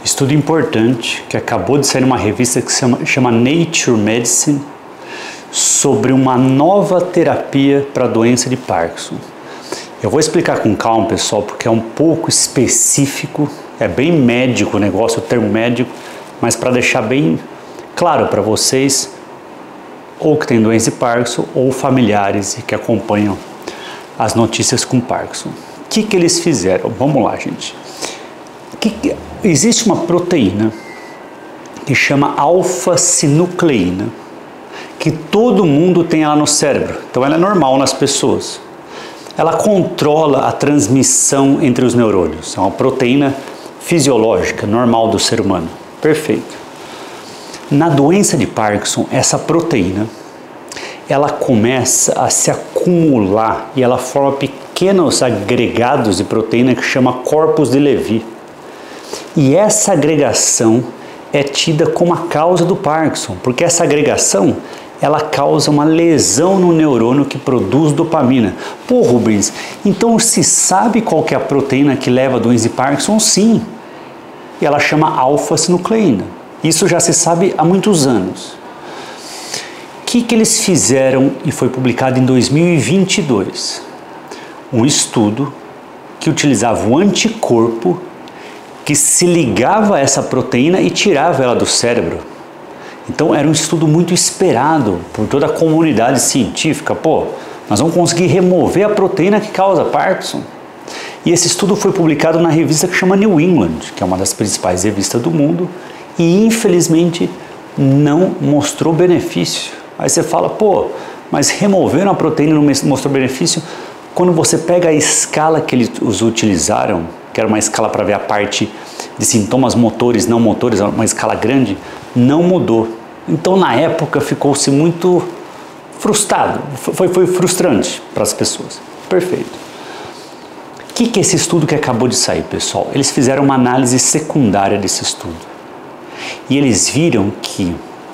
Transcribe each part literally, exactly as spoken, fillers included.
Estudo importante que acabou de sair numa revista que se chama, chama Nature Medicine sobre uma nova terapia para a doença de Parkinson. Eu vou explicar com calma, pessoal, porque é um pouco específico, é bem médico o negócio, o termo médico, mas para deixar bem claro para vocês, ou que tem doença de Parkinson, ou familiares que acompanham as notícias com Parkinson. O que, que eles fizeram? Vamos lá, gente. Que que... Existe uma proteína que chama alfa-sinucleína, que todo mundo tem ela no cérebro, então ela é normal nas pessoas. Ela controla a transmissão entre os neurônios, é uma proteína fisiológica, normal do ser humano. Perfeito. Na doença de Parkinson, essa proteína, ela começa a se acumular e ela forma pequenos agregados de proteína que chama corpos de Levy. E essa agregação é tida como a causa do Parkinson, porque essa agregação ela causa uma lesão no neurônio que produz dopamina. Pô, Rubens, então se sabe qual que é a proteína que leva a doença de Parkinson? Sim, e ela chama alfa-sinucleína. Isso já se sabe há muitos anos. O que, que eles fizeram e foi publicado em dois mil e vinte e dois? Um estudo que utilizava o anticorpo que se ligava a essa proteína e tirava ela do cérebro. Então era um estudo muito esperado por toda a comunidade científica. Pô, nós vamos conseguir remover a proteína que causa Parkinson. E esse estudo foi publicado na revista que chama New England, que é uma das principais revistas do mundo, e infelizmente não mostrou benefício. Aí você fala, pô, mas removeram a proteína e não mostrou benefício? Quando você pega a escala que eles utilizaram, que era uma escala para ver a parte de sintomas motores, não motores, uma escala grande, não mudou. Então na época ficou-se muito frustrado, foi, foi frustrante para as pessoas. Perfeito. O que, que é esse estudo que acabou de sair, pessoal? Eles fizeram uma análise secundária desse estudo. E eles viram que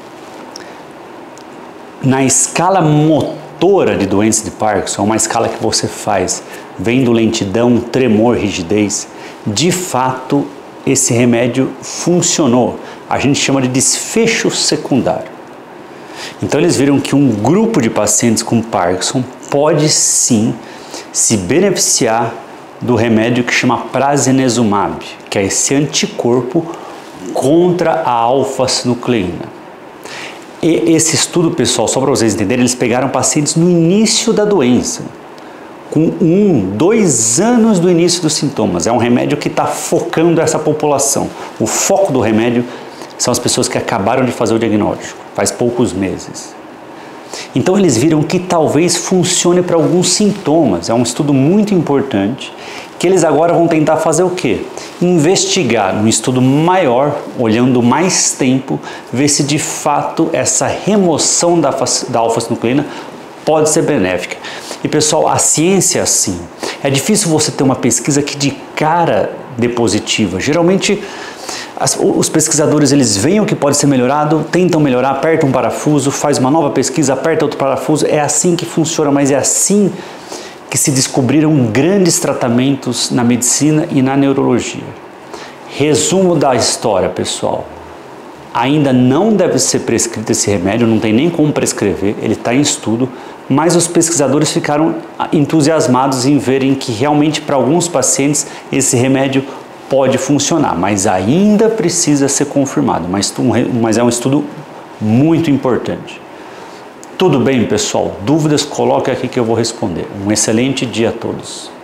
na escala motora de doença de Parkinson, uma escala que você faz vendo lentidão, tremor, rigidez, de fato esse remédio funcionou. A gente chama de desfecho secundário. Então eles viram que um grupo de pacientes com Parkinson pode sim se beneficiar do remédio que chama prasinezumab, que é esse anticorpo contra a alfa-sinucleína. E esse estudo, pessoal, só para vocês entenderem, eles pegaram pacientes no início da doença, com um, dois anos do início dos sintomas. É um remédio que está focando essa população. O foco do remédio são as pessoas que acabaram de fazer o diagnóstico, faz poucos meses. Então eles viram que talvez funcione para alguns sintomas. É um estudo muito importante, que eles agora vão tentar fazer o quê? Investigar num estudo maior, olhando mais tempo, ver se de fato essa remoção da, da alfa-sinucleína pode ser benéfica. E pessoal, a ciência é assim. É difícil você ter uma pesquisa que de cara dê positiva. Geralmente as, os pesquisadores eles veem o que pode ser melhorado, tentam melhorar, apertam um parafuso, faz uma nova pesquisa, aperta outro parafuso. É assim que funciona, mas é assim que se descobriram grandes tratamentos na medicina e na neurologia. Resumo da história, pessoal. Ainda não deve ser prescrito esse remédio, não tem nem como prescrever, ele está em estudo, mas os pesquisadores ficaram entusiasmados em verem que realmente para alguns pacientes esse remédio pode funcionar, mas ainda precisa ser confirmado, mas, mas é um estudo muito importante. Tudo bem, pessoal? Dúvidas, coloque aqui que eu vou responder. Um excelente dia a todos.